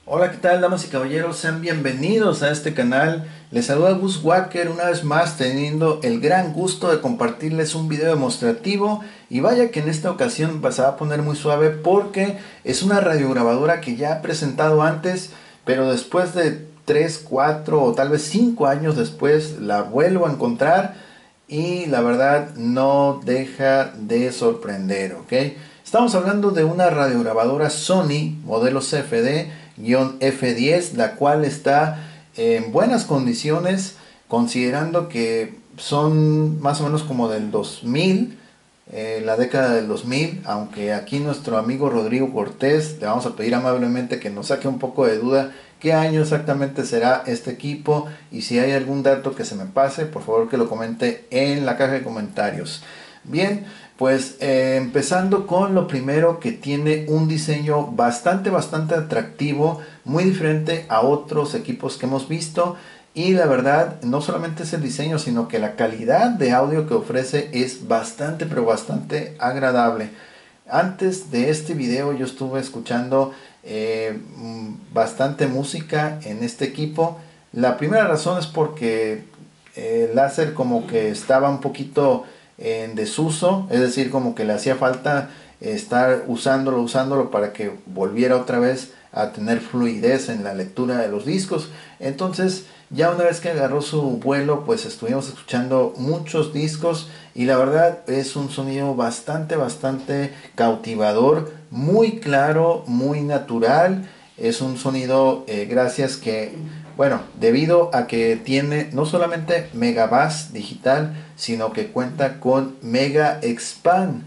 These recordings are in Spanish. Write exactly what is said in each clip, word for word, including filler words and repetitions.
Hola, ¿qué tal, damas y caballeros? Sean bienvenidos a este canal. Les saluda Gus Walker una vez más, teniendo el gran gusto de compartirles un video demostrativo. Y vaya que en esta ocasión se va a poner muy suave porque es una radiograbadora que ya he presentado antes, pero después de tres, cuatro o tal vez cinco años después la vuelvo a encontrar y la verdad no deja de sorprender, ¿ok? Estamos hablando de una radiograbadora Sony modelo C F D-F diez, la cual está en buenas condiciones, considerando que son más o menos como del dos mil, eh, la década del dos mil, aunque aquí nuestro amigo Rodrigo Cortés le vamos a pedir amablemente que nos saque un poco de duda qué año exactamente será este equipo, y si hay algún dato que se me pase, por favor que lo comente en la caja de comentarios. Bien, pues eh, empezando con lo primero, que tiene un diseño bastante bastante atractivo, muy diferente a otros equipos que hemos visto. Y la verdad, no solamente es el diseño, sino que la calidad de audio que ofrece es bastante, pero bastante agradable. Antes de este video yo estuve escuchando eh, bastante música en este equipo. La primera razón es porque el láser como que estaba un poquito en desuso, es decir, como que le hacía falta estar usándolo, usándolo para que volviera otra vez a tener fluidez en la lectura de los discos. Entonces, ya una vez que agarró su vuelo, pues estuvimos escuchando muchos discos y la verdad es un sonido bastante, bastante cautivador, muy claro, muy natural. Es un sonido, eh, gracias que, bueno, debido a que tiene no solamente Megabass digital, sino que cuenta con Mega Expand.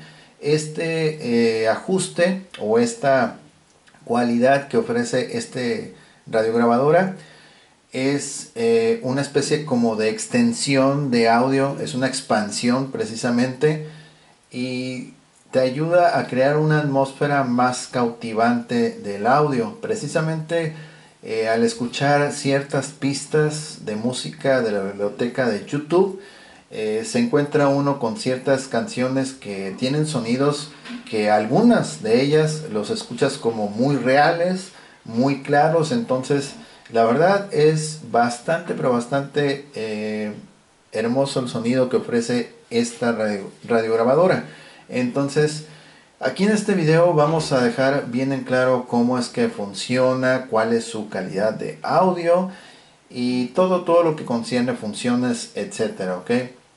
Este eh, ajuste o esta cualidad que ofrece este radiograbadora es eh, una especie como de extensión de audio, es una expansión precisamente, y te ayuda a crear una atmósfera más cautivante del audio. Precisamente eh, al escuchar ciertas pistas de música de la biblioteca de YouTube, eh, se encuentra uno con ciertas canciones que tienen sonidos que algunas de ellas los escuchas como muy reales, muy claros. Entonces la verdad es bastante, pero bastante eh, hermoso el sonido que ofrece esta radio, radiograbadora. Entonces, aquí en este video vamos a dejar bien en claro cómo es que funciona, cuál es su calidad de audio y todo, todo lo que concierne funciones, etcétera, ¿ok?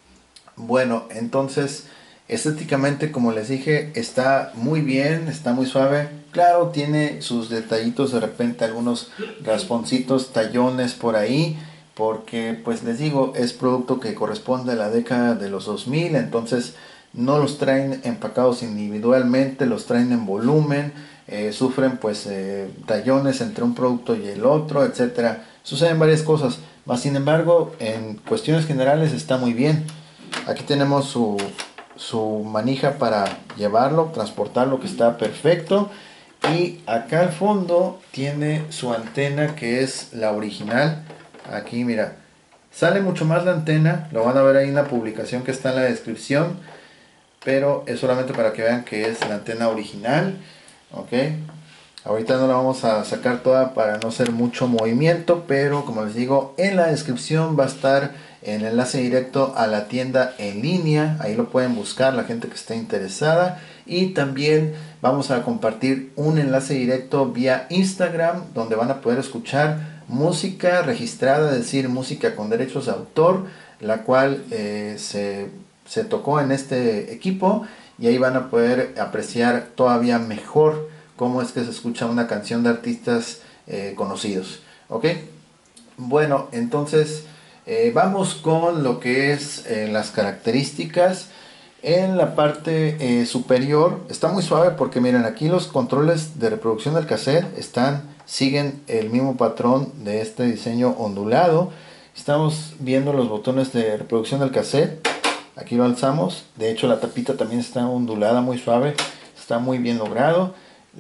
Bueno, entonces, estéticamente, como les dije, está muy bien, está muy suave. Claro, tiene sus detallitos, de repente algunos rasponcitos, tallones por ahí, porque pues les digo, es producto que corresponde a la década de los dos mil. Entonces no los traen empacados individualmente, los traen en volumen, eh, sufren pues eh, tallones entre un producto y el otro, etcétera. Suceden varias cosas, mas sin embargo, en cuestiones generales está muy bien. Aquí tenemos su, su manija para llevarlo, transportarlo, que está perfecto. Y acá al fondo tiene su antena, que es la original. Aquí mira, sale mucho más la antena, lo van a ver ahí en la publicación que está en la descripción, pero es solamente para que vean que es la antena original. Ok, ahorita no la vamos a sacar toda para no hacer mucho movimiento, pero como les digo, en la descripción va a estar el enlace directo a la tienda en línea. Ahí lo pueden buscar la gente que esté interesada. Y también vamos a compartir un enlace directo vía Instagram, donde van a poder escuchar música registrada, es decir, música con derechos de autor, la cual eh, se, se tocó en este equipo. Y ahí van a poder apreciar todavía mejor cómo es que se escucha una canción de artistas eh, conocidos. ¿Ok? Bueno, entonces eh, vamos con lo que es eh, las características. En la parte eh, superior está muy suave porque miren, aquí los controles de reproducción del cassette están, siguen el mismo patrón de este diseño ondulado. Estamos viendo los botones de reproducción del cassette. Aquí lo alzamos. De hecho la tapita también está ondulada, muy suave. Está muy bien logrado.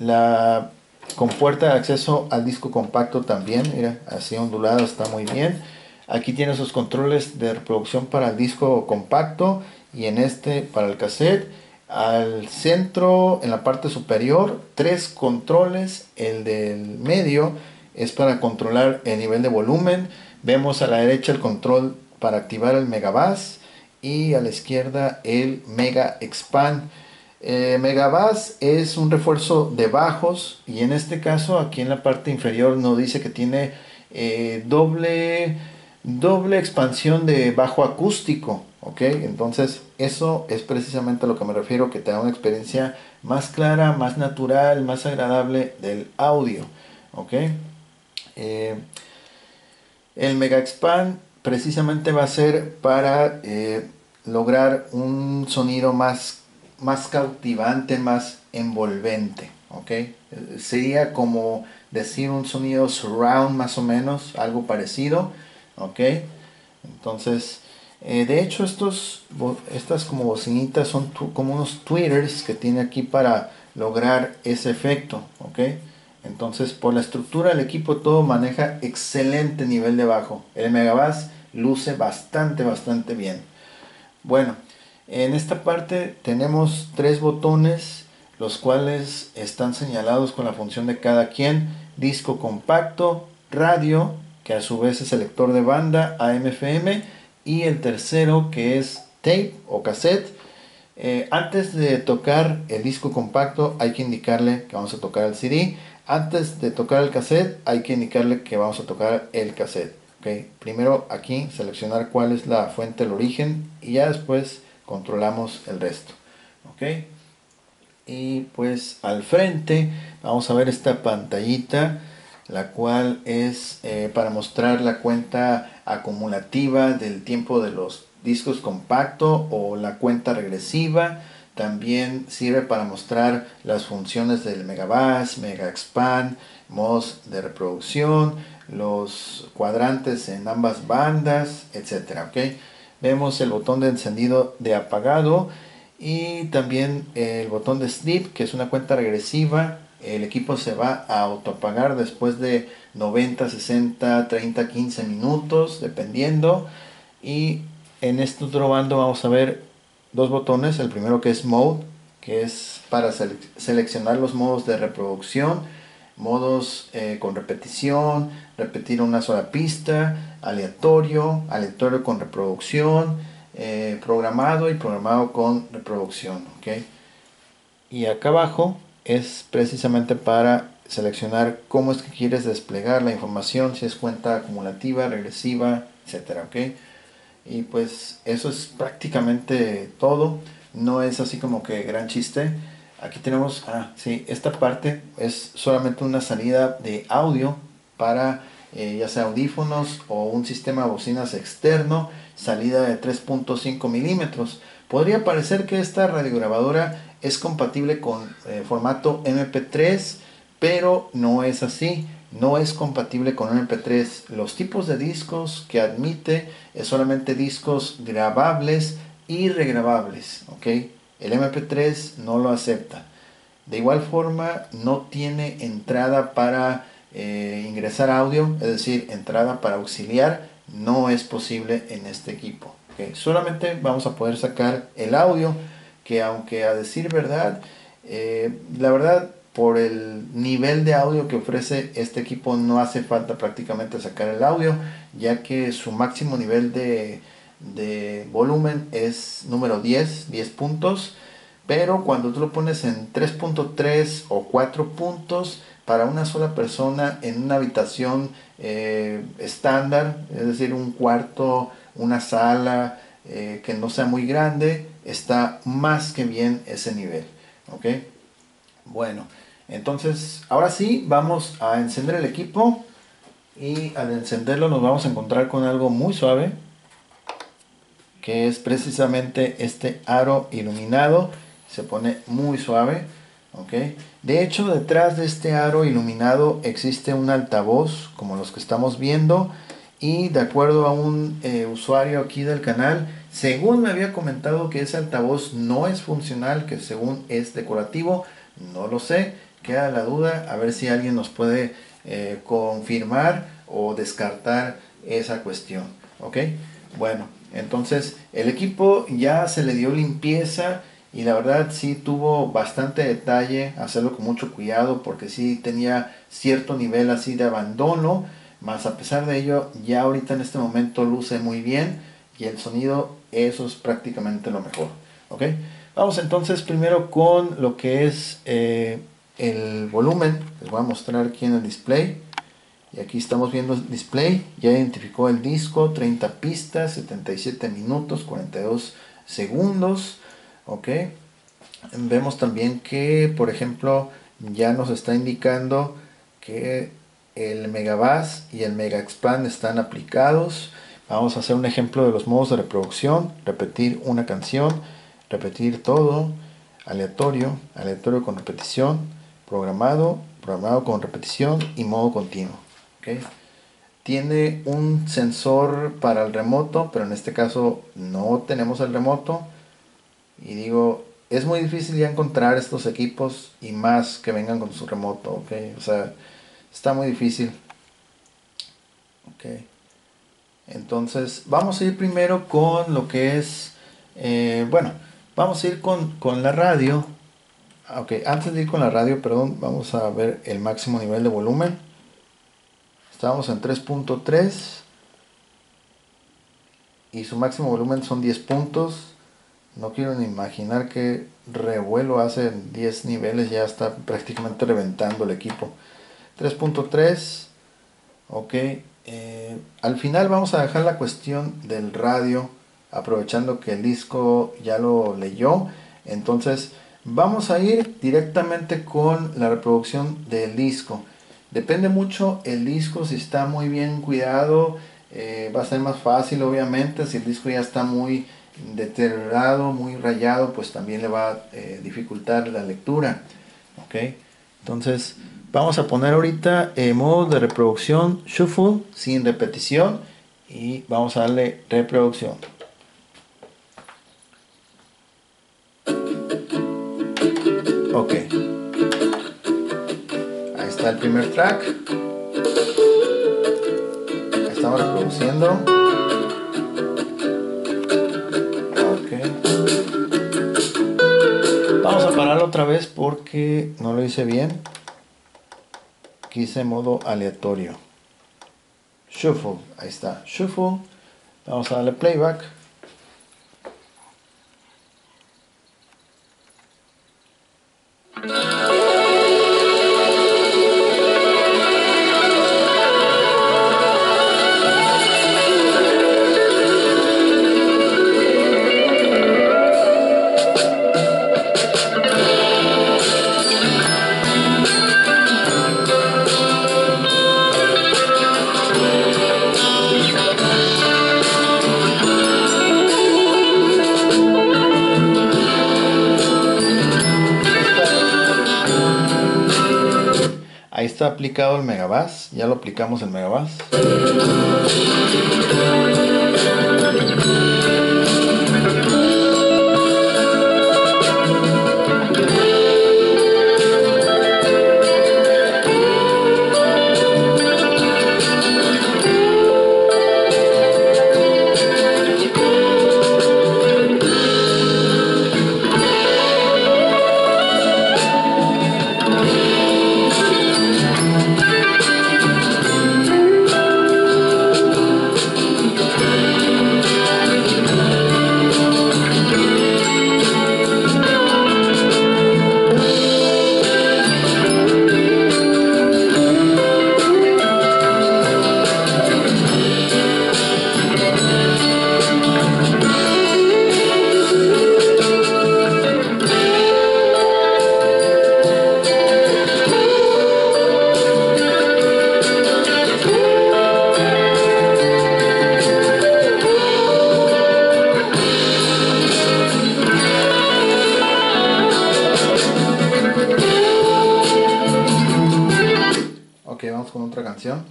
La compuerta de acceso al disco compacto también, mira, así ondulado, está muy bien. Aquí tiene sus controles de reproducción para el disco compacto y en este para el cassette. Al centro, en la parte superior, tres controles. El del medio es para controlar el nivel de volumen. Vemos a la derecha el control para activar el Megabass y a la izquierda el Mega Expand. Eh, Megabass es un refuerzo de bajos y en este caso aquí en la parte inferior nos dice que tiene eh, doble, doble expansión de bajo acústico. Ok, entonces eso es precisamente a lo que me refiero, que te da una experiencia más clara, más natural, más agradable del audio. Ok, eh, el Mega Expand precisamente va a ser para eh, lograr un sonido más, más cautivante, más envolvente. ¿Ok? Eh, Sería como decir un sonido surround más o menos, algo parecido. ¿Ok? Entonces, eh, de hecho estos, estas como bocinitas son como unos tweeters que tiene aquí para lograr ese efecto. ¿Ok? Entonces, por la estructura del equipo, todo maneja excelente nivel de bajo. El Megabass luce bastante, bastante bien. Bueno, en esta parte tenemos tres botones, los cuales están señalados con la función de cada quien. Disco compacto, radio, que a su vez es selector de banda, A M F M, y el tercero que es tape o cassette. Eh, antes de tocar el disco compacto hay que indicarle que vamos a tocar el C D. Antes de tocar el cassette hay que indicarle que vamos a tocar el cassette. ¿Okay? Primero aquí seleccionar cuál es la fuente del origen y ya después controlamos el resto. ¿Okay? Y pues al frente vamos a ver esta pantallita, la cual es eh, para mostrar la cuenta acumulativa del tiempo de los discos compacto o la cuenta regresiva. También sirve para mostrar las funciones del Megabass, Mega Expand, modos de reproducción, los cuadrantes en ambas bandas, etcétera. ¿Okay? Vemos el botón de encendido de apagado y también el botón de sleep, que es una cuenta regresiva. El equipo se va a autoapagar después de noventa, sesenta, treinta, quince minutos, dependiendo. Y en este otro bando vamos a ver dos botones. El primero que es Mode, que es para sele seleccionar los modos de reproducción, modos eh, con repetición, repetir una sola pista, aleatorio, aleatorio con reproducción, eh, programado y programado con reproducción. ¿Okay? Y acá abajo es precisamente para seleccionar cómo es que quieres desplegar la información, si es cuenta acumulativa, regresiva, etcétera. ¿Okay? Y pues eso es prácticamente todo. No es así como que gran chiste. Aquí tenemos, ah, sí, esta parte es solamente una salida de audio para eh, ya sea audífonos o un sistema de bocinas externo, salida de tres punto cinco milímetros. Podría parecer que esta radiograbadora es compatible con eh, formato M P tres, pero no es así. No es compatible con M P tres. Los tipos de discos que admite es solamente discos grabables y regrabables. ¿Okay? El M P tres no lo acepta. De igual forma, no tiene entrada para eh, ingresar audio, es decir, entrada para auxiliar. No es posible en este equipo. ¿Okay? Solamente vamos a poder sacar el audio, que aunque a decir verdad, eh, la verdad, por el nivel de audio que ofrece este equipo no hace falta prácticamente sacar el audio, ya que su máximo nivel de, de volumen es número diez, diez puntos, pero cuando tú lo pones en tres punto tres o cuatro puntos para una sola persona en una habitación eh, estándar, es decir, un cuarto, una sala eh, que no sea muy grande, está más que bien ese nivel. ¿Ok? Bueno, entonces ahora sí vamos a encender el equipo y al encenderlo nos vamos a encontrar con algo muy suave, que es precisamente este aro iluminado. Se pone muy suave. ¿Okay? De hecho, detrás de este aro iluminado existe un altavoz como los que estamos viendo, y de acuerdo a un eh, usuario aquí del canal, según me había comentado que ese altavoz no es funcional, que según es decorativo. No lo sé, queda la duda, a ver si alguien nos puede eh, confirmar o descartar esa cuestión. ¿Ok? Bueno, entonces el equipo ya se le dio limpieza y la verdad sí tuvo bastante detalle, hacerlo con mucho cuidado porque sí tenía cierto nivel así de abandono, más a pesar de ello ya ahorita en este momento luce muy bien y el sonido, eso es prácticamente lo mejor. ¿Ok? Vamos entonces primero con lo que es eh, el volumen. Les voy a mostrar aquí en el display. Y aquí estamos viendo el display. Ya identificó el disco, treinta pistas, setenta y siete minutos, cuarenta y dos segundos. Ok. Vemos también que, por ejemplo, ya nos está indicando que el Megabass y el Mega Expand están aplicados. Vamos a hacer un ejemplo de los modos de reproducción. Repetir una canción, repetir todo, aleatorio, aleatorio con repetición, programado, programado con repetición y modo continuo. ¿Okay? Tiene un sensor para el remoto, pero en este caso no tenemos el remoto. Y digo, es muy difícil ya encontrar estos equipos y más que vengan con su remoto, ¿ok? O sea, está muy difícil. Ok. Entonces, vamos a ir primero con lo que es, eh, bueno, vamos a ir con, con la radio. Ok, antes de ir con la radio, perdón, vamos a ver el máximo nivel de volumen. Estamos en tres punto tres y su máximo volumen son diez puntos. No quiero ni imaginar qué revuelo hace en diez niveles, ya está prácticamente reventando el equipo. tres punto tres, ok. Eh, al final vamos a dejar la cuestión del radio, aprovechando que el disco ya lo leyó. Entonces vamos a ir directamente con la reproducción del disco. Depende mucho el disco, si está muy bien cuidado, eh, va a ser más fácil obviamente. Si el disco ya está muy deteriorado, muy rayado, pues también le va a eh, dificultar la lectura. Ok, entonces vamos a poner ahorita eh, modo de reproducción shuffle sin repetición y vamos a darle reproducción. Ok, ahí está el primer track. Ahí estamos reproduciendo. Vamos a pararlo otra vez porque no lo hice bien. Quise modo aleatorio. Shuffle, ahí está, shuffle. Vamos a darle playback. Ahí está aplicado el Megabass, ya lo aplicamos el Megabass. Ok, vamos con otra canción.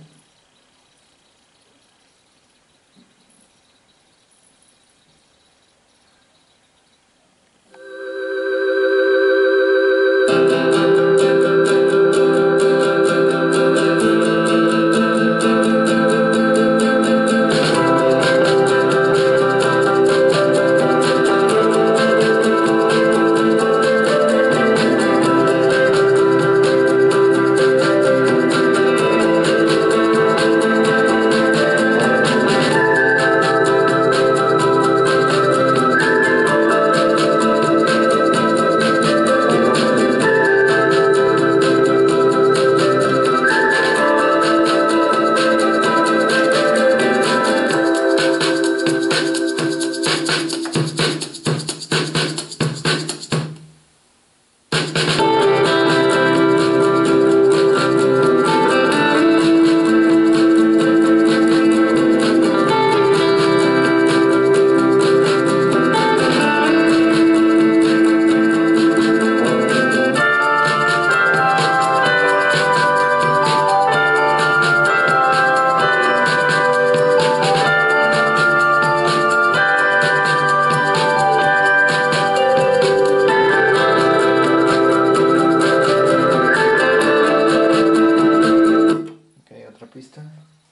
pista.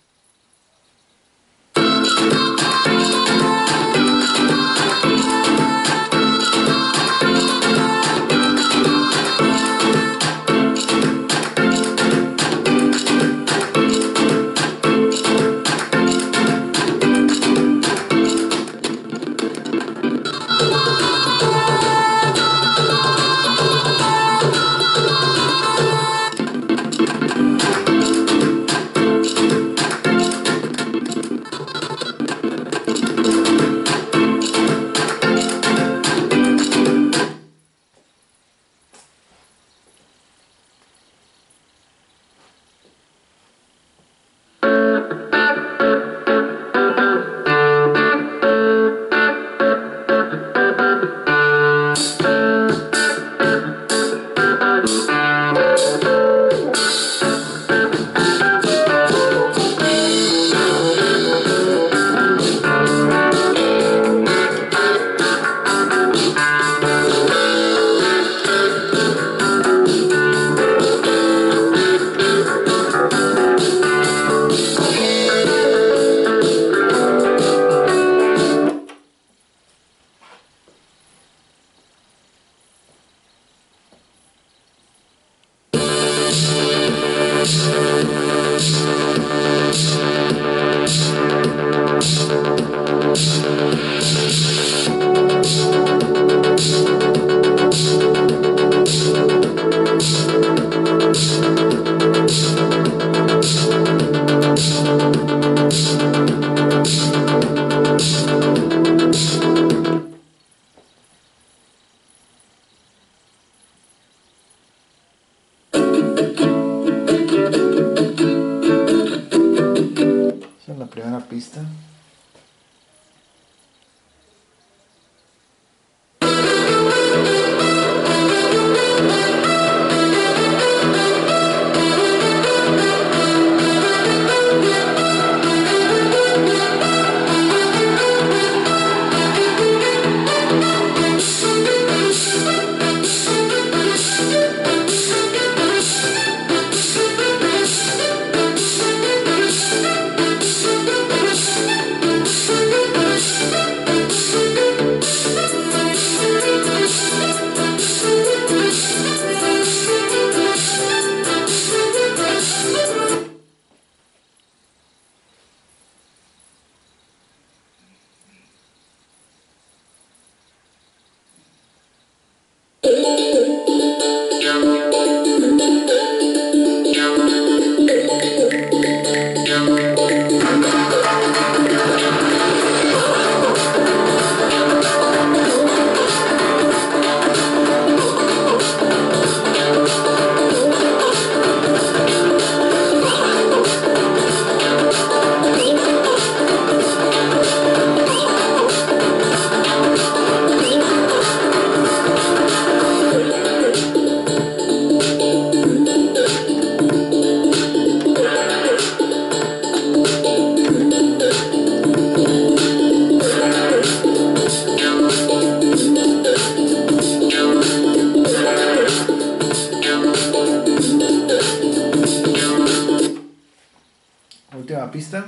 Esa es la primera pista. Última pista.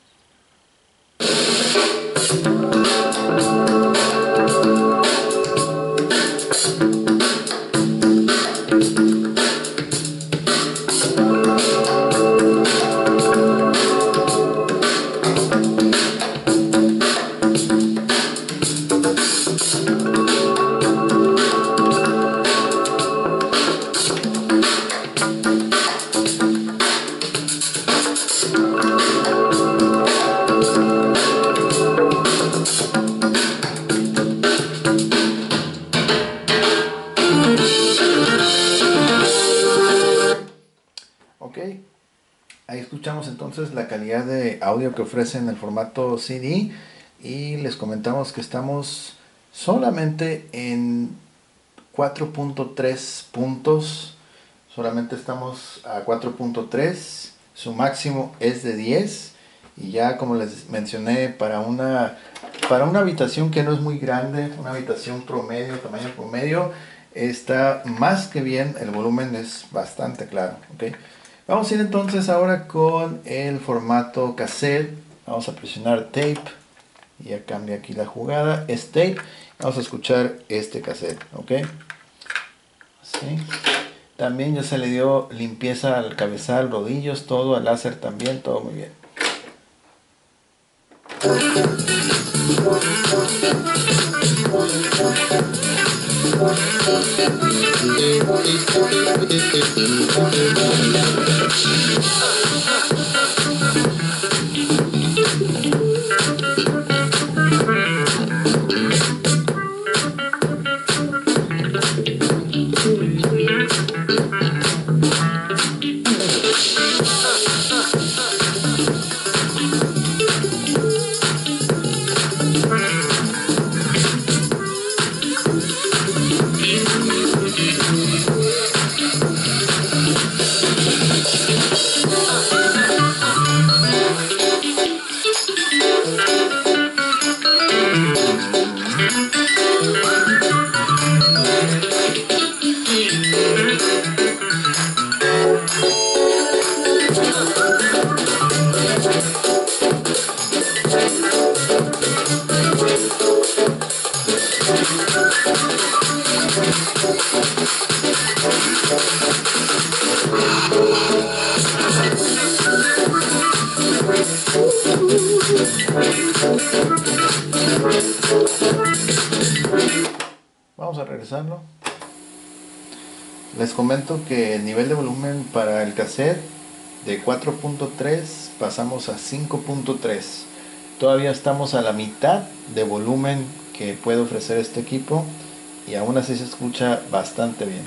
Ok, ahí escuchamos entonces la calidad de audio que ofrece en el formato C D y les comentamos que estamos solamente en cuatro punto tres puntos, solamente estamos a cuatro punto tres, su máximo es de diez y ya como les mencioné para una, para una habitación que no es muy grande, una habitación promedio, tamaño promedio, está más que bien, el volumen es bastante claro, ¿ok? Vamos a ir entonces ahora con el formato cassette. Vamos a presionar tape. Y ya cambia aquí la jugada. Es tape. Vamos a escuchar este cassette. ¿Ok? Así. También ya se le dio limpieza al cabezal, rodillos, todo, al láser también, todo muy bien. Vamos a regresarlo. Les comento que el nivel de volumen para el cassette de cuatro punto tres pasamos a cinco punto tres. Todavía estamos a la mitad de volumen que puede ofrecer este equipo y aún así se escucha bastante bien.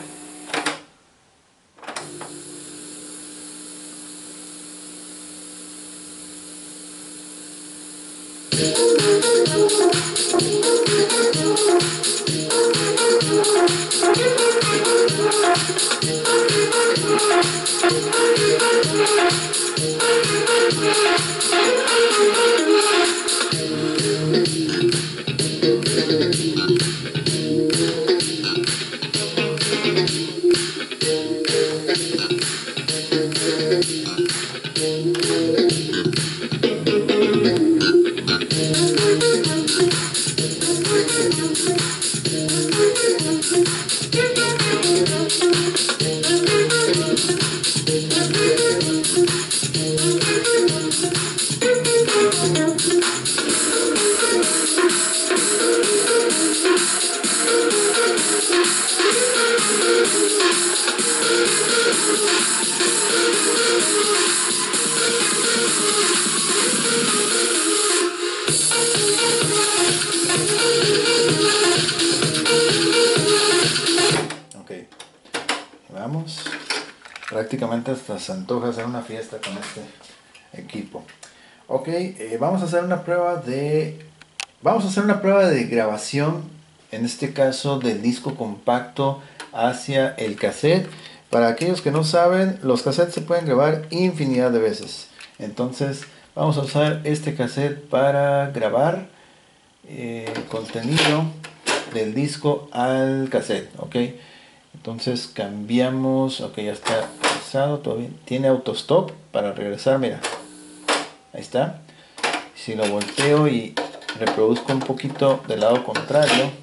Vamos, prácticamente hasta se antoja hacer una fiesta con este equipo. Ok, eh, vamos a hacer una prueba de vamos a hacer una prueba de grabación, en este caso del disco compacto hacia el cassette. Para aquellos que no saben, los cassettes se pueden grabar infinidad de veces. Entonces vamos a usar este cassette para grabar eh, contenido del disco al cassette. Ok, entonces cambiamos. Ok, ya está pasado, todo bien. Tiene autostop para regresar, mira, ahí está. Si lo volteo y reproduzco un poquito del lado contrario,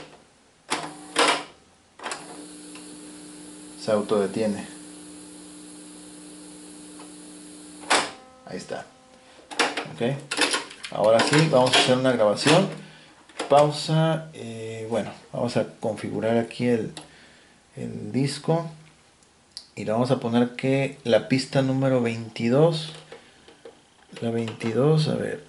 se autodetiene. Ahí está. Ok, ahora sí vamos a hacer una grabación. Pausa. Eh, bueno, vamos a configurar aquí el, el disco y le vamos a poner que la pista número veintidós, la veintidós, a ver,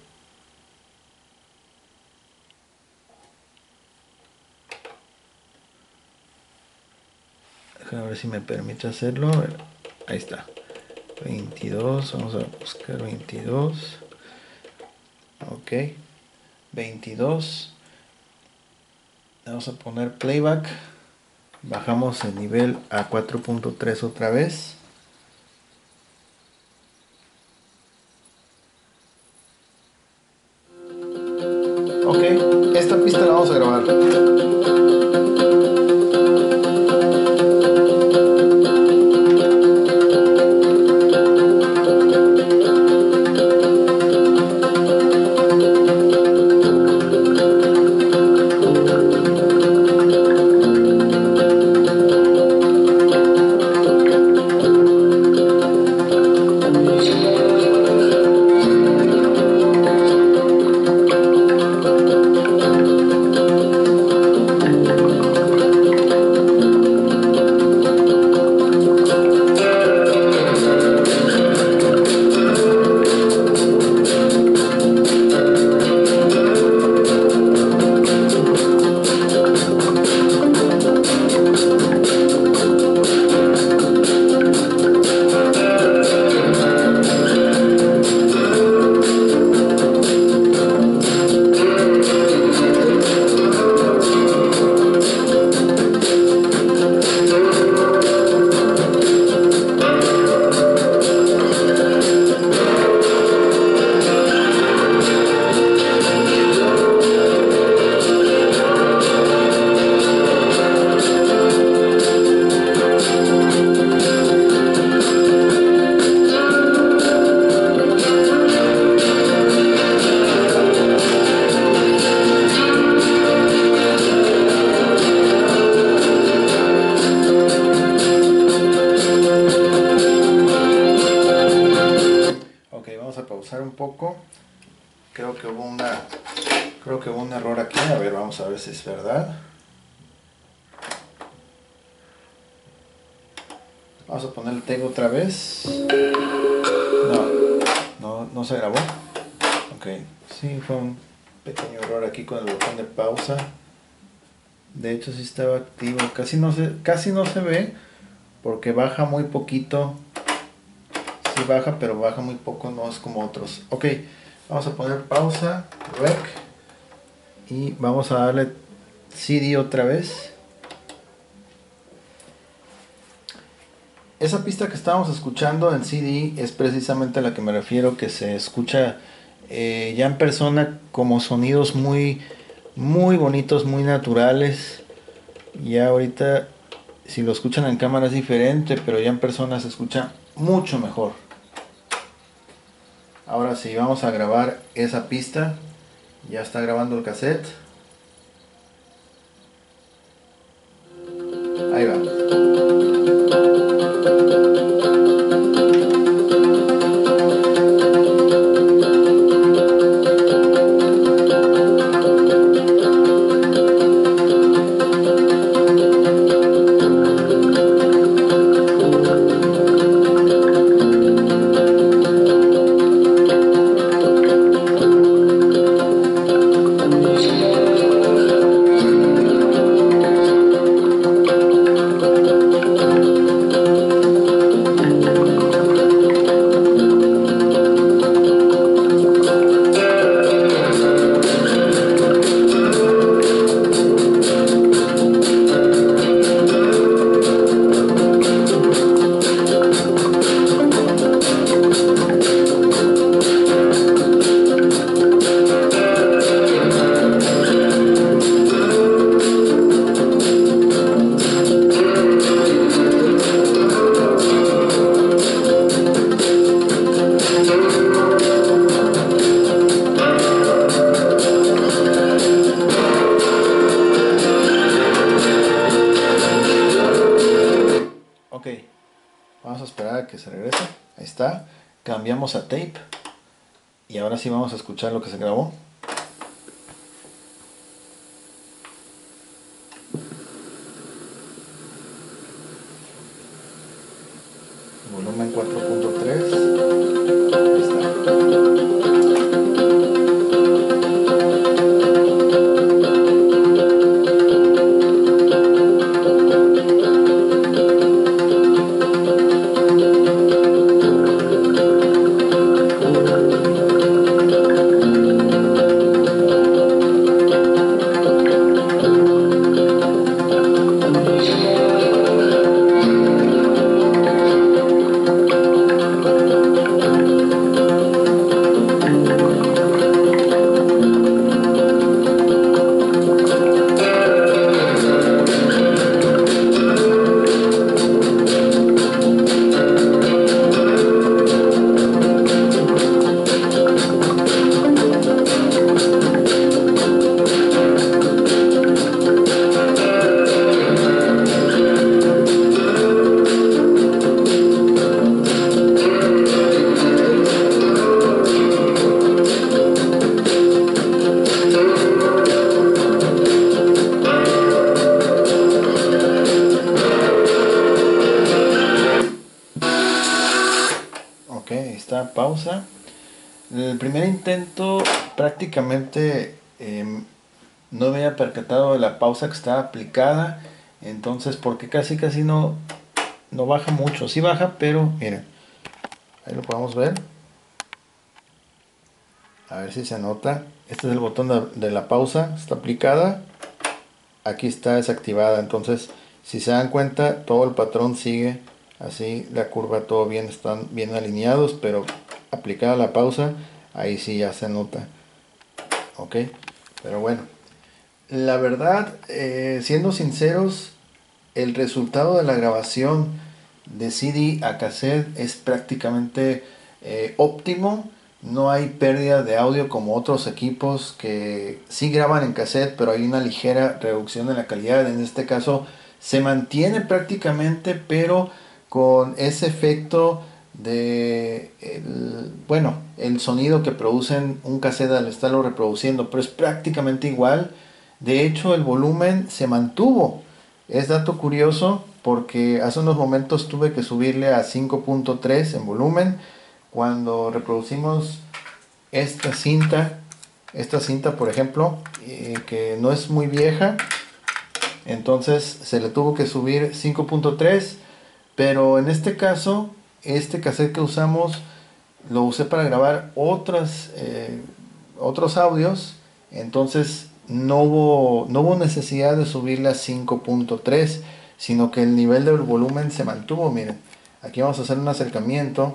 a ver si me permite hacerlo. A ver, ahí está, veintidós, vamos a buscar veintidós. Ok, veintidós, vamos a poner playback, bajamos el nivel a cuatro punto tres otra vez. Ok, esta pista la vamos a grabar. Ok, vamos a pausar un poco. Creo que hubo una creo que hubo un error aquí. A ver, vamos a ver si es verdad. Vamos a poner el tape otra vez. No, no, no se grabó. Ok, sí, fue un pequeño error aquí con el botón de pausa. De hecho sí estaba activo. Casi no se, casi no se ve porque baja muy poquito. Sí baja, pero baja muy poco, no es como otros. Ok, vamos a poner pausa, rec, y vamos a darle C D otra vez. Esa pista que estábamos escuchando en C D es precisamente a la que me refiero, que se escucha eh, ya en persona como sonidos muy, muy bonitos, muy naturales. Ya ahorita, si lo escuchan en cámara es diferente, pero ya en persona se escucha mucho mejor. Ahora sí, vamos a grabar esa pista. Ya está grabando el cassette. Ahí va. Ok, vamos a esperar a que se regrese. Ahí está. Cambiamos a tape. Y ahora sí vamos a escuchar lo que se grabó. Volumen cuatro punto tres. Ahí está. Ok, está pausa. El primer intento prácticamente eh, no me había percatado de la pausa que estaba aplicada. Entonces, porque casi casi no, no baja mucho. Sí baja, pero miren, ahí lo podemos ver. A ver si se nota. Este es el botón de, de la pausa. Está aplicada. Aquí está desactivada. Entonces, si se dan cuenta, todo el patrón sigue así. La curva, todo bien. Están bien alineados. Pero aplicada la pausa, ahí sí ya se nota. Ok. Pero bueno. La verdad, eh, siendo sinceros, el resultado de la grabación de C D a cassette es prácticamente eh, óptimo. No hay pérdida de audio como otros equipos que sí graban en cassette, pero hay una ligera reducción en la calidad. En este caso se mantiene prácticamente, pero con ese efecto de el, bueno, el sonido que producen un cassette al estarlo reproduciendo, pero es prácticamente igual. De hecho, el volumen se mantuvo. Es dato curioso porque hace unos momentos tuve que subirle a cinco punto tres en volumen cuando reproducimos esta cinta, esta cinta por ejemplo, eh, que no es muy vieja, entonces se le tuvo que subir cinco punto tres, pero en este caso, este cassette que usamos lo usé para grabar otras, eh, otros audios, entonces no hubo, no hubo necesidad de subirle a cinco punto tres, sino que el nivel del volumen se mantuvo. Miren, aquí vamos a hacer un acercamiento,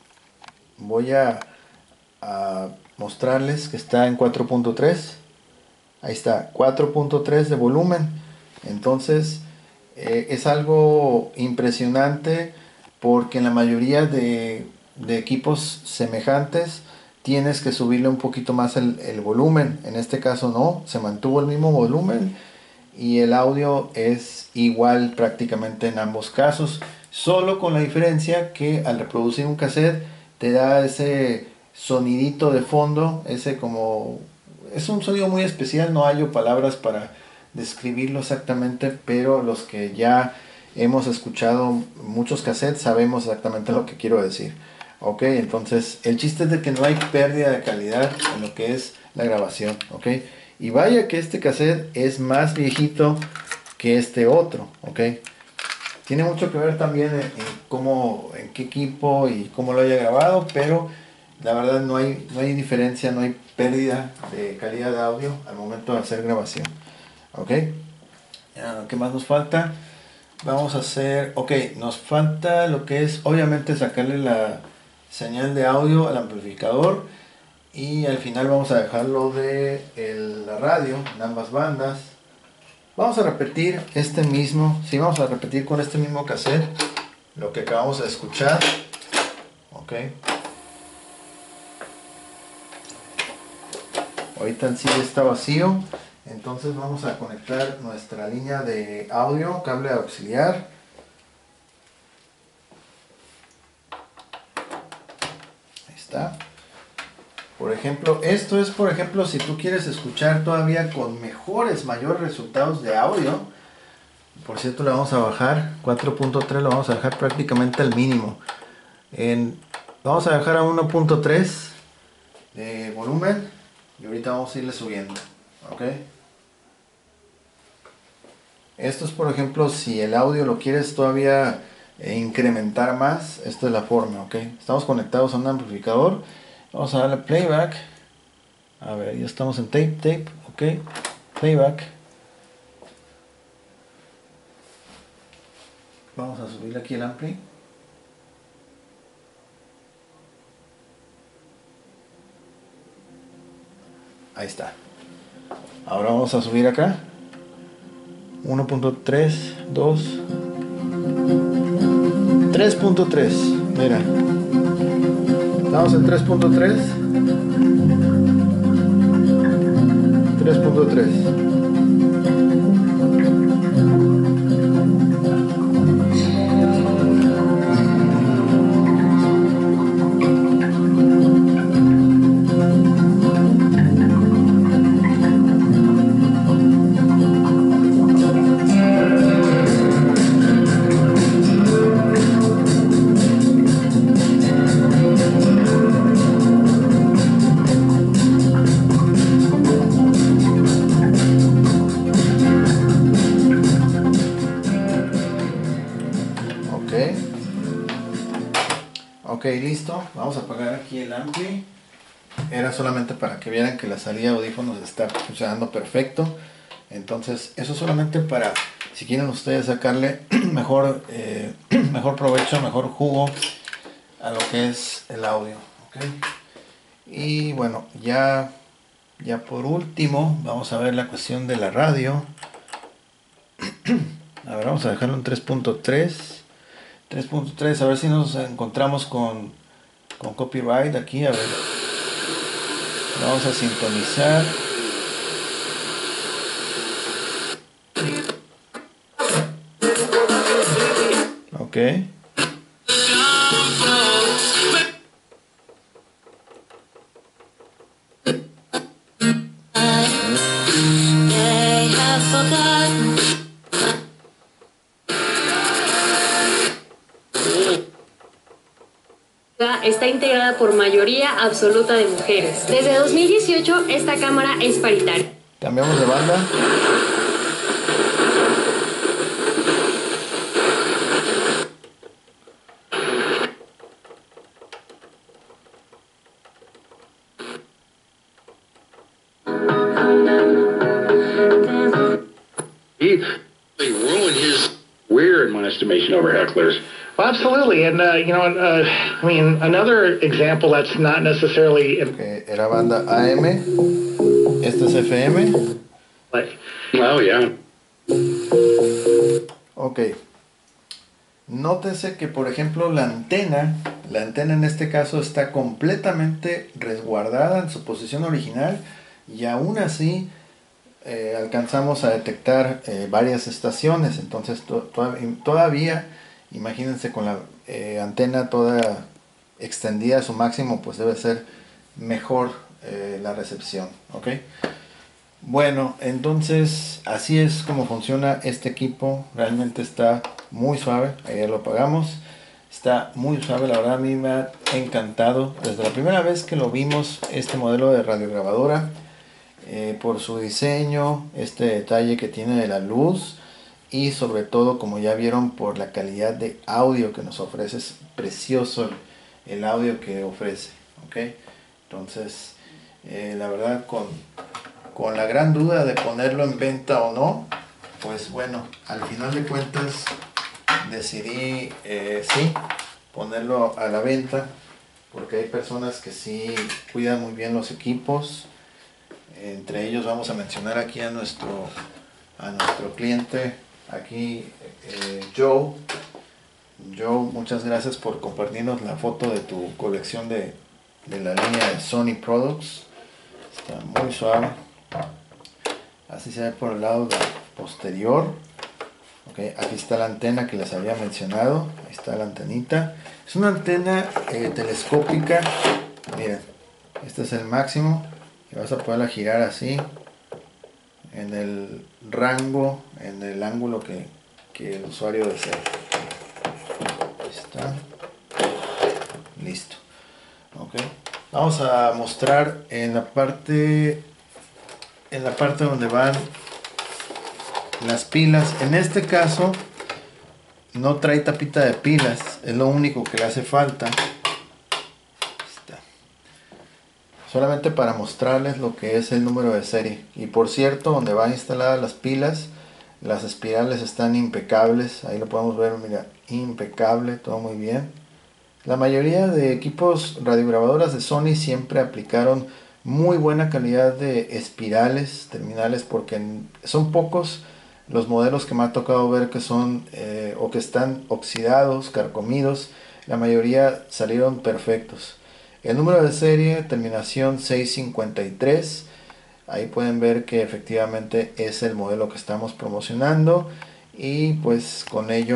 voy a, a mostrarles que está en cuatro punto tres, ahí está, cuatro punto tres de volumen. Entonces eh, es algo impresionante porque en la mayoría de, de equipos semejantes tienes que subirle un poquito más el, el volumen. En este caso no, se mantuvo el mismo volumen y el audio es igual prácticamente en ambos casos, solo con la diferencia que al reproducir un cassette te da ese sonidito de fondo, ese como es un sonido muy especial, no hallo palabras para describirlo exactamente, pero los que ya hemos escuchado muchos cassettes sabemos exactamente lo que quiero decir. Ok, entonces el chiste es de que no hay pérdida de calidad en lo que es la grabación. Ok, y vaya que este cassette es más viejito que este otro. Ok, tiene mucho que ver también en, en cómo, en qué equipo y cómo lo haya grabado, pero la verdad no hay, no hay diferencia, no hay pérdida de calidad de audio al momento de hacer grabación. Ok, ¿qué más nos falta? Vamos a hacer, ok, nos falta lo que es obviamente sacarle la señal de audio al amplificador y al final vamos a dejarlo de el, la radio en ambas bandas. Vamos a repetir este mismo, sí, vamos a repetir con este mismo cassette lo que acabamos de escuchar. Ok, ahorita en sí está vacío, entonces vamos a conectar nuestra línea de audio, cable auxiliar. Ahí está. Por ejemplo, esto es por ejemplo si tú quieres escuchar todavía con mejores, mayores resultados de audio. Por cierto, le vamos a bajar cuatro punto tres, lo vamos a dejar prácticamente al mínimo. En, vamos a dejar a uno punto tres de volumen y ahorita vamos a irle subiendo. Ok, esto es por ejemplo si el audio lo quieres todavía eh, incrementar más. Esta es la forma. Ok, estamos conectados a un amplificador, vamos a darle playback. A ver, ya estamos en tape, tape, ok, playback. Vamos a subirle aquí el ampli. Ahí está. Ahora vamos a subir acá. uno punto tres, dos, tres punto tres. Mira. Estamos en tres punto tres. tres punto tres. Ok, listo. Vamos a apagar aquí el ampli. Era solamente para que vieran que la salida de audífonos está funcionando perfecto. Entonces, eso solamente para, si quieren ustedes sacarle mejor, eh, mejor provecho, mejor jugo a lo que es el audio. ¿Okay? Y bueno, ya, ya por último, vamos a ver la cuestión de la radio. A ver, vamos a dejarlo en tres punto tres. tres punto tres, a ver si nos encontramos con, con copyright aquí. A ver, vamos a sintonizar. Ok. está integrada por mayoría absoluta de mujeres. Desde dos mil dieciocho, esta cámara es paritaria. Cambiamos de banda. He ruined his career, in my estimation, over hecklers. Well, absolutely, and uh, you know, uh, I mean, another example that's not necessarily. Okay, era banda A M, este es F M. Like, well, yeah. Ok. Nótese que, por ejemplo, la antena, la antena en este caso está completamente resguardada en su posición original y aún así eh, alcanzamos a detectar eh, varias estaciones. Entonces to to todavía, imagínense con la eh, antena toda extendida a su máximo, pues debe ser mejor eh, la recepción. ¿Ok? Bueno, entonces así es como funciona este equipo. Realmente está muy suave. Ayer lo apagamos. Está muy suave, la verdad a mí me ha encantado. Desde la primera vez que lo vimos, este modelo de radiograbadora, eh, por su diseño, este detalle que tiene de la luz y sobre todo, como ya vieron, por la calidad de audio que nos ofrece. Es precioso el, el audio que ofrece. ¿Ok? Entonces, eh, la verdad con... con la gran duda de ponerlo en venta o no, pues bueno, al final de cuentas decidí eh, sí, ponerlo a la venta, porque hay personas que sí cuidan muy bien los equipos. Entre ellos vamos a mencionar aquí a nuestro, a nuestro cliente, aquí eh, Joe. Joe, muchas gracias por compartirnos la foto de tu colección de, de la línea de Sony Products. Está muy suave. Así se ve por el lado posterior. Okay, aquí está la antena que les había mencionado. Ahí está la antenita. Es una antena eh, telescópica. Miren, este es el máximo. Y vas a poderla girar así, en el rango, en el ángulo que, que el usuario desee. Ahí está. Listo. Okay. Vamos a mostrar en la parte en la parte donde van las pilas. En este caso no trae tapita de pilas, es lo único que le hace falta. Está. Solamente para mostrarles lo que es el número de serie. Y por cierto, donde van instaladas las pilas, las espirales están impecables. Ahí lo podemos ver, mira, impecable, todo muy bien. La mayoría de equipos radiograbadoras de Sony siempre aplicaron muy buena calidad de espirales terminales, porque son pocos los modelos que me ha tocado ver que son eh, o que están oxidados, carcomidos. La mayoría salieron perfectos. El número de serie, terminación seiscientos cincuenta y tres. Ahí pueden ver que efectivamente es el modelo que estamos promocionando, y pues con ello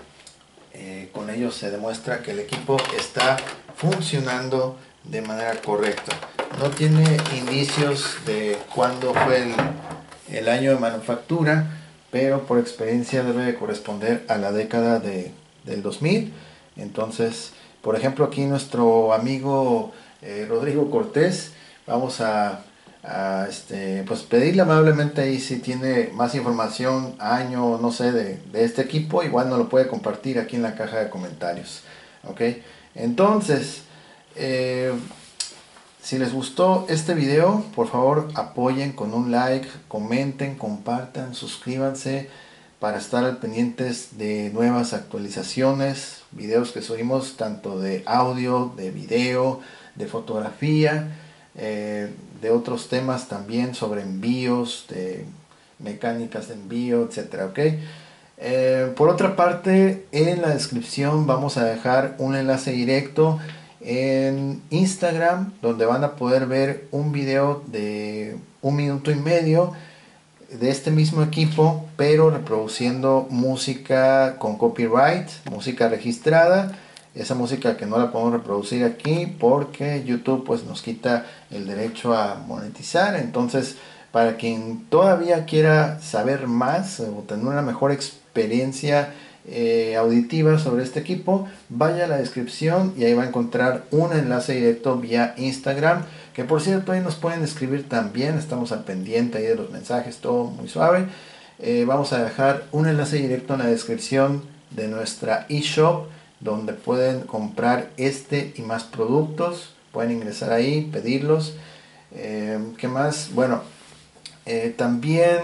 eh, con ello se demuestra que el equipo está funcionando de manera correcta. No tiene indicios de cuándo fue el, el año de manufactura, pero por experiencia debe de corresponder a la década de, del dos mil. Entonces, por ejemplo, aquí nuestro amigo eh, Rodrigo Cortés, vamos a, a este, pues pedirle amablemente ahí si tiene más información, año, no sé, de, de este equipo. Igual nos lo puede compartir aquí en la caja de comentarios. ¿Ok? Entonces, eh, si les gustó este video, por favor apoyen con un like, comenten, compartan, suscríbanse para estar al pendientes de nuevas actualizaciones, videos que subimos tanto de audio, de video, de fotografía, eh, de otros temas también sobre envíos, de mecánicas de envío, etcétera. ¿Ok? Eh, por otra parte, en la descripción vamos a dejar un enlace directo en Instagram, donde van a poder ver un video de un minuto y medio de este mismo equipo, pero reproduciendo música con copyright, música registrada. Esa música que no la podemos reproducir aquí porque YouTube pues nos quita el derecho a monetizar. Entonces, para quien todavía quiera saber más o tener una mejor experiencia eh, auditiva sobre este equipo, vaya a la descripción y ahí va a encontrar un enlace directo vía Instagram, que por cierto ahí nos pueden escribir también, estamos al pendiente ahí de los mensajes, todo muy suave. Eh, vamos a dejar un enlace directo en la descripción de nuestra eShop, donde pueden comprar este y más productos. Pueden ingresar ahí, pedirlos. Eh, ¿Qué más? Bueno, eh, también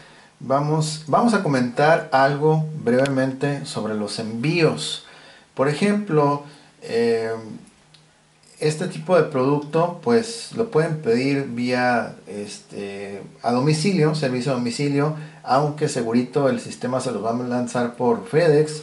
vamos, vamos a comentar algo brevemente sobre los envíos. Por ejemplo, eh, este tipo de producto pues lo pueden pedir vía este, a domicilio, servicio a domicilio, aunque segurito el sistema se los va a lanzar por FedEx.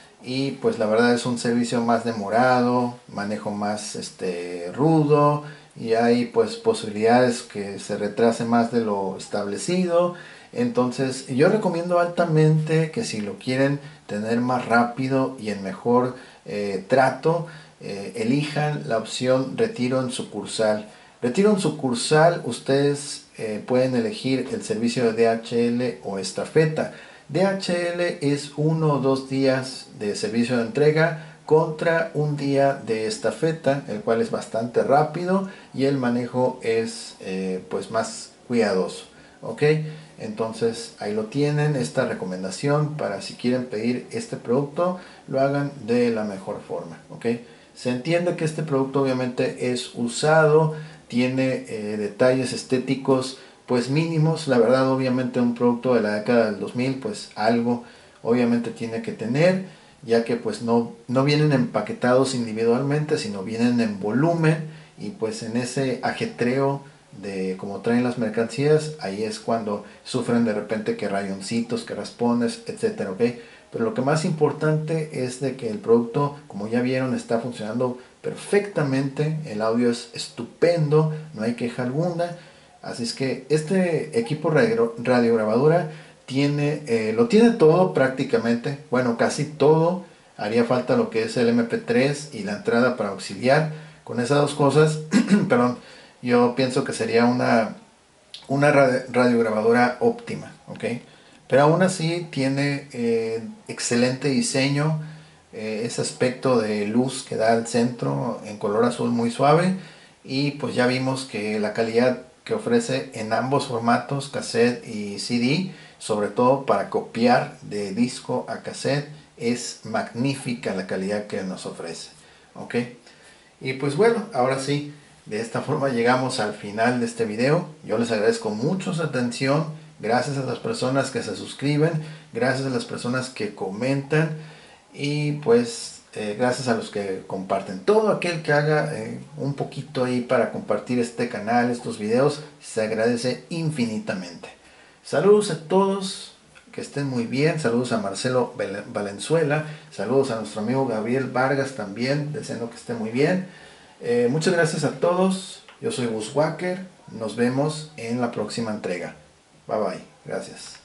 Y pues la verdad es un servicio más demorado, manejo más este, rudo, y hay pues posibilidades que se retrase más de lo establecido. Entonces yo recomiendo altamente que si lo quieren tener más rápido y en mejor eh, trato, eh, elijan la opción retiro en sucursal. Retiro en sucursal, ustedes eh, pueden elegir el servicio de D H L o estafeta. D H L es uno o dos días de servicio de entrega contra un día de estafeta, el cual es bastante rápido y el manejo es eh, pues más cuidadoso. ¿Ok? Entonces ahí lo tienen, esta recomendación para si quieren pedir este producto, lo hagan de la mejor forma. ¿Ok? Se entiende que este producto obviamente es usado, tiene eh, detalles estéticos pues mínimos, la verdad obviamente un producto de la década del dos mil pues algo obviamente tiene que tener, ya que pues no, no vienen empaquetados individualmente, sino vienen en volumen, y pues en ese ajetreo de cómo traen las mercancías, ahí es cuando sufren de repente que rayoncitos, que raspones, etcétera, ¿ok? Pero lo que más importante es de que el producto, como ya vieron, está funcionando perfectamente, el audio es estupendo, no hay queja alguna. Así es que este equipo radio, radiograbadora tiene, eh, lo tiene todo prácticamente, bueno casi todo. Haría falta lo que es el eme pe tres y la entrada para auxiliar. Con esas dos cosas, perdón, yo pienso que sería una, una radiograbadora óptima, ¿ok? Pero aún así tiene eh, excelente diseño, eh, ese aspecto de luz que da al centro en color azul muy suave, y pues ya vimos que la calidad que ofrece en ambos formatos, cassette y ce de, sobre todo para copiar de disco a cassette, es magnífica la calidad que nos ofrece. ¿Ok? Y pues bueno, ahora sí, de esta forma llegamos al final de este video. Yo les agradezco mucho su atención, gracias a las personas que se suscriben, gracias a las personas que comentan, y pues Eh, gracias a los que comparten. Todo aquel que haga eh, un poquito ahí para compartir este canal, estos videos, se agradece infinitamente. Saludos a todos, que estén muy bien. Saludos a Marcelo Valenzuela, saludos a nuestro amigo Gabriel Vargas también, deseando que esté muy bien. Eh, muchas gracias a todos. Yo soy Gus Walker, nos vemos en la próxima entrega. Bye bye, gracias.